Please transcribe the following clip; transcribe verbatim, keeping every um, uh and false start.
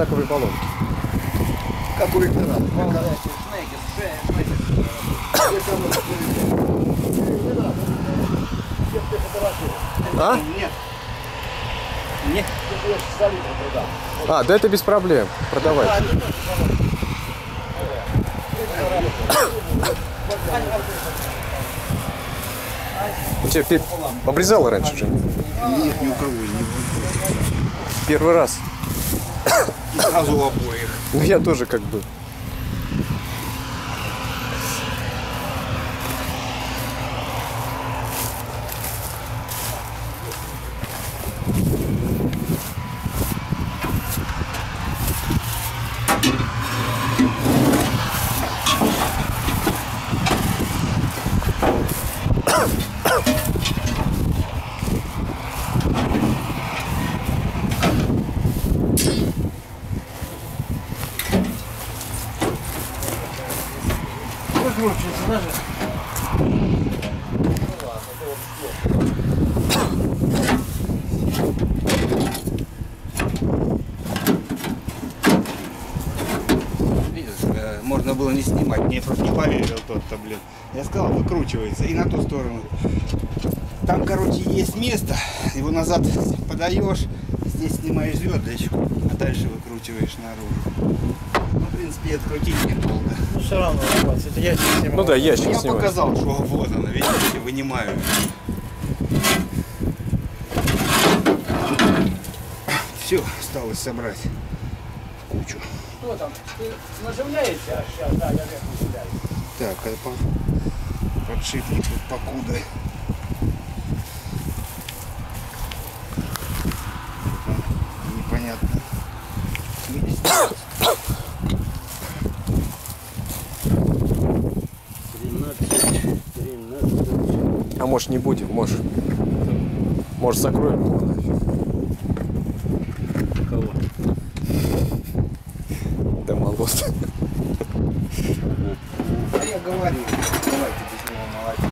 одинаковые баллонки. Как у ректора. А? Нет. Нет. А, да это без проблем. Продавай. У тебя пер... обрезала раньше же? Нет, ни у кого не будет. Первый раз. Сразу у обоих. Ну я тоже как бы. Выкручивается даже. Видишь, можно было не снимать. Мне просто не поверил тот-то, блин. Я сказал, выкручивается. И на ту сторону. Там, короче, есть место. Его назад подаешь. Здесь снимаешь звездочку, а дальше выкручиваешь наружу. Ну, в принципе, открутить недолго. Ну все равно, это я снимал. Ну да, ящик Я снимаю. показал, что вот она, видите, вынимаю. Все, осталось собрать в кучу. Что там? Ты наживляешься? А сейчас, да, я вверх наживляюсь. Так, а по... подшипник тут покуда. Непонятно. А может не будем, может. Может закроем.